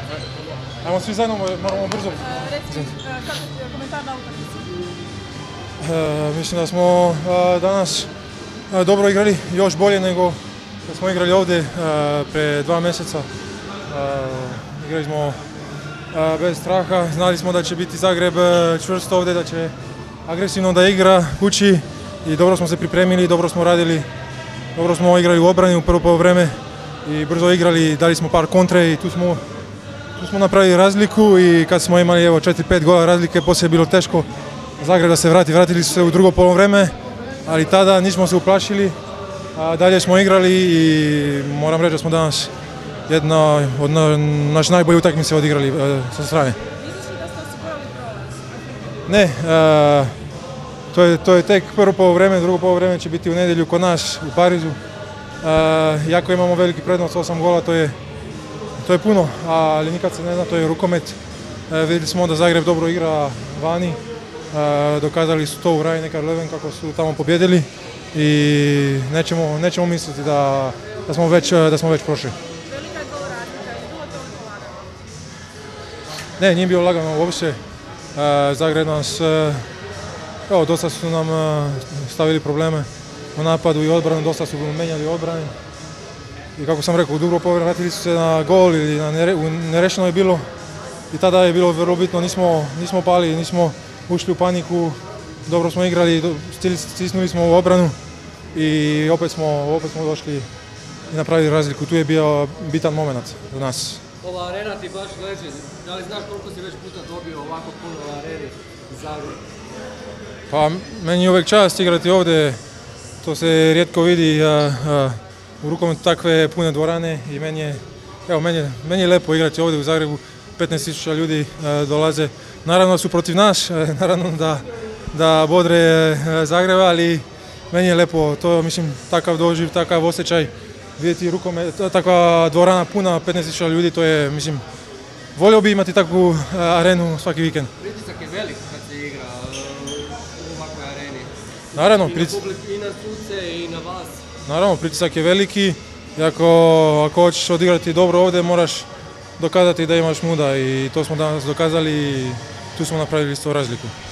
Ajmo svi zajedno, moramo brzo. Recite, kako je komentar na utakmicu? Mislim da smo danas dobro igrali, još bolje nego da smo igrali ovdje pre 2 mjeseca. Igrali smo bez straha, znali smo da će biti Zagreb čvrsto ovdje, da će agresivno da igra kući i dobro smo se pripremili, dobro smo radili, dobro smo igrali u obrani u prvo poluvreme i brzo igrali, dali smo par kontre i tu smo napravili razliku i kad smo imali 4-5 gola razlike, poslije je bilo teško Zagreb da se vrati. Vratili su se u drugo poluvreme, ali tada nismo se uplašili, dalje smo igrali i moram reći da smo danas jedna od naše najbolje utakmice odigrali sa strane. Misliš li da ste osigurali prolaz? Ne, to je tek prvo poluvreme, drugo poluvreme će biti u nedjelju kod nas u Parizu. Jako imamo veliki prednost, 8 gola, to je puno, ali nikad se ne zna, to je rukomet. Vidjeli smo da Zagreb dobro igra vani, dokazali su to u Rhein-Neckar Löwen kako su tamo pobjedili i nećemo misliti da smo već prošli. Velika je gol razlika, je bilo toliko lagano? Ne, nije bilo lagano uopće. Zagreb nas, dosta su nam stavili probleme u napadu i odbranu, dosta su menjali odbrane. I kako sam rekao, u drugo poluvreme vratili su se na gol ili nerešeno je bilo. I tada je bilo vrlo bitno, nismo pali, nismo ušli u paniku, dobro smo igrali, stisnuli smo u obranu i opet smo došli i napravili razliku. Tu je bio bitan moment za nas. Ova arena ti baš leži. Da li znaš koliko si već puta dobio ovako puno u areni Zagreb? Pa meni je uvijek čast igrati ovdje, to se rijetko vidi u rukometu takve pune dvorane i meni je lepo igrati ovdje u Zagrebu. 15.000 ljudi dolaze. Naravno da su protiv nas, naravno da bodre Zagreba, ali meni je lepo, to mislim takav doživ, takav osjećaj, vidjeti rukomet, takva dvorana puna 15.000 ljudi, to je, mislim, volio bi imati takvu arenu svaki vikend. Pritisak je velik kad se igra u ovakvoj areni. Naravno, I na suce i na vas. Naravno, pritisak je veliki i ako hoćeš odigrati dobro ovdje, moraš dokazati da imaš muda i to smo danas dokazali i tu smo napravili isto razliku.